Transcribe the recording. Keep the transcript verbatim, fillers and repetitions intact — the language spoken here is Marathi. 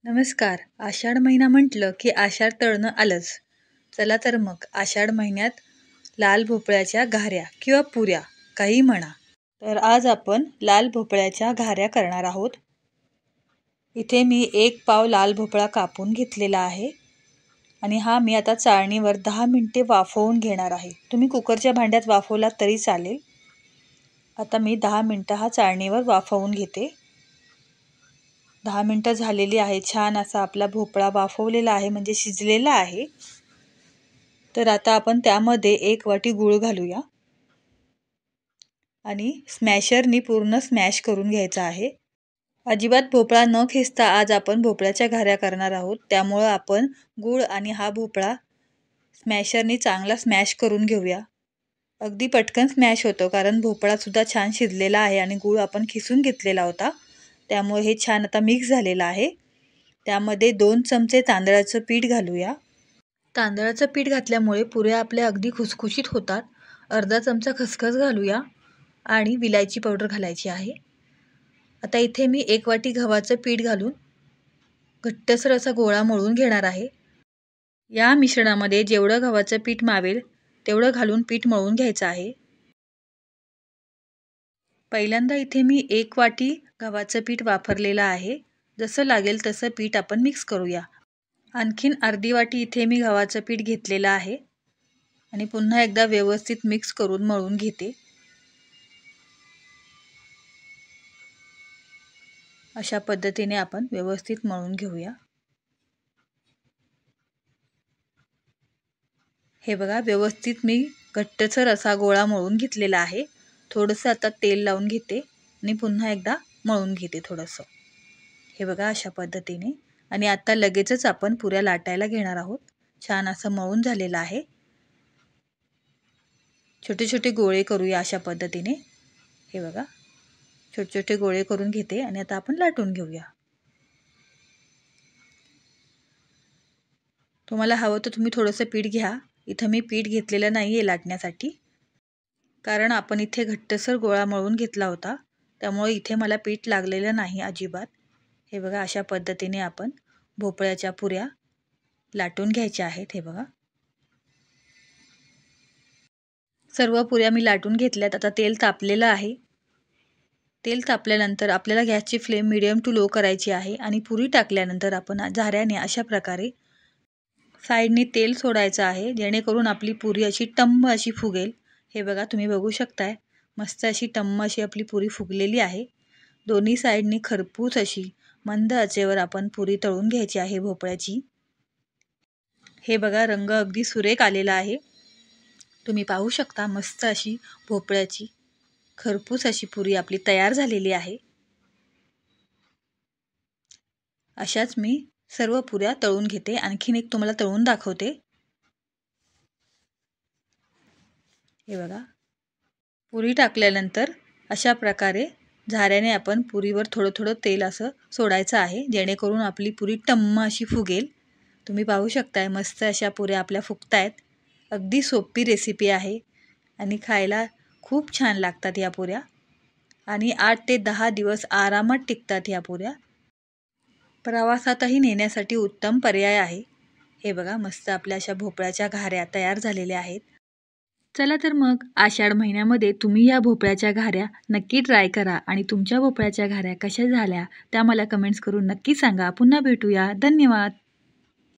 नमस्कार. आषाढ महिना म्हटलं की आषाढ तळणं आलंच. चला तर मग आषाढ महिन्यात लाल भोपळ्याच्या घाऱ्या किंवा पुऱ्या काही म्हणा. तर आज आपण लाल भोपळ्याच्या घाऱ्या करणार आहोत. इथे मी एक पाव लाल भोपळा कापून घेतलेला आहे आणि हा मी आता चाळणीवर दहा मिनिटे वाफवून घेणार आहे. तुम्ही कुकरच्या भांड्यात वाफवला तरी चालेल. आता मी दहा मिनिटं हा चाळणीवर वाफवून घेते. दहा मिनटं झालेली आहे. छान असा आपला भोपळा वाफवलेला आहे, म्हणजे शिजलेला आहे. तर आता आपण त्यामध्ये एक वाटी गूळ घालूया आणि स्मॅशरनी पूर्ण स्मॅश करून घ्यायचा आहे. अजिबात भोपळा न खेचता आज आपण भोपळ्याच्या घाऱ्या करणार आहोत. त्यामुळं आपण गूळ आणि हा भोपळा स्मॅशरनी चांगला स्मॅश करून घेऊया. अगदी पटकन स्मॅश होतो, कारण भोपळासुद्धा छान शिजलेला आहे आणि गूळ आपण खिसून घेतलेला होता. त्यामुळे हे छान आता मिक्स झालेलं आहे. त्यामध्ये दोन चमचे तांदळाचं पीठ घालूया. तांदळाचं पीठ घातल्यामुळे पुऱ्या आपल्या अगदी खुसखुशीत होतात. अर्धा चमचा खसखस घालूया आणि विलायची पावडर घालायची आहे. आता इथे मी एक वाटी गव्हाचं पीठ घालून घट्टसर असा गोळा मळून घेणार आहे. या मिश्रणामध्ये जेवढं गव्हाचं पीठ मावेल तेवढं घालून पीठ मळून घ्यायचं आहे. पहिल्यांदा इथे मी एक वाटी गव्हाचं पीठ वापरलेलं आहे. जसं लागेल तसं पीठ आपण मिक्स करूया. आणखीन अर्धी वाटी इथे मी गव्हाचं पीठ घेतलेलं आहे आणि पुन्हा एकदा व्यवस्थित मिक्स करून मळून घेते. अशा पद्धतीने आपण व्यवस्थित मळून घेऊया. हे बघा, व्यवस्थित मी घट्टसर असा गोळा मळून घेतलेला आहे. थोडंसं आता तेल लावून घेते आणि पुन्हा एकदा मळून घेते थोडंसं. हे बघा, अशा पद्धतीने. आणि आता लगेचच आपण पुऱ्या लाटायला घेणार आहोत. छान असं मळून झालेलं आहे. छोटे छोटे गोळे करूया अशा पद्धतीने. हे बघा, छोटे छोटे गोळे करून घेते आणि आता आपण लाटून घेऊया. तुम्हाला हवं तर तुम्ही थोडंसं पीठ घ्या. इथं मी पीठ घेतलेलं नाही आहे लाटण्यासाठी, कारण आपण इथे घट्टसर गोळा मळून घेतला होता. त्यामुळे इथे मला पीठ लागलेलं नाही अजिबात. हे बघा, अशा पद्धतीने आपण भोपळ्याच्या पुऱ्या लाटून घ्यायच्या आहेत. हे बघा, सर्व पुऱ्या मी लाटून घेतल्यात. आता तेल तापलेलं आहे. तेल तापल्यानंतर आपल्याला गॅसची फ्लेम मिडियम टू लो करायची आहे आणि पुरी टाकल्यानंतर आपण झाऱ्याने अशा प्रकारे साईडनी तेल सोडायचं आहे, जेणेकरून आपली पुरी अशी टम्म अशी फुगेल. हे बघा, तुम्ही बघू शकताय, मस्त अशी टम्म अशी आपली पुरी फुगलेली आहे. दोन्ही साईडनी खरपूस अशी मंद आचेवर आपण पुरी तळून घ्यायची आहे भोपळ्याची. हे बघा, रंग अगदी सुरेख आलेला आहे. तुम्ही पाहू शकता, मस्त अशी भोपळ्याची खरपूस अशी पुरी आपली तयार झालेली आहे. अशाच मी सर्व पुऱ्या तळून घेते. आणखीन एक तुम्हाला तळून दाखवते. हे बघा, पुरी टाकल्यानंतर अशा प्रकारे झाऱ्याने आपण पुरीवर थोडं थोडं तेल असं सोडायचं आहे, जेणेकरून आपली पुरी टम्म अशी फुगेल. तुम्ही पाहू शकताय, मस्त अशा पुऱ्या आपल्या फुगतायत. अगदी सोपी रेसिपी आहे आणि खायला खूप छान लागतात या पुऱ्या. आणि आठ ते दहा दिवस आरामात टिकतात या पुऱ्या. प्रवासातही नेण्यासाठी उत्तम पर्याय आहे. हे बघा, मस्त आपल्या अशा भोपळ्याच्या घाऱ्या तयार झालेल्या आहेत. चला तर मग आषाढ महिन्यामध्ये तुम्ही या भोपळ्याच्या घाऱ्या नक्की ट्राय करा आणि तुमच्या भोपळ्याच्या घाऱ्या कशा झाल्या त्या मला कमेंट्स करून नक्की सांगा. पुन्हा भेटूया. धन्यवाद.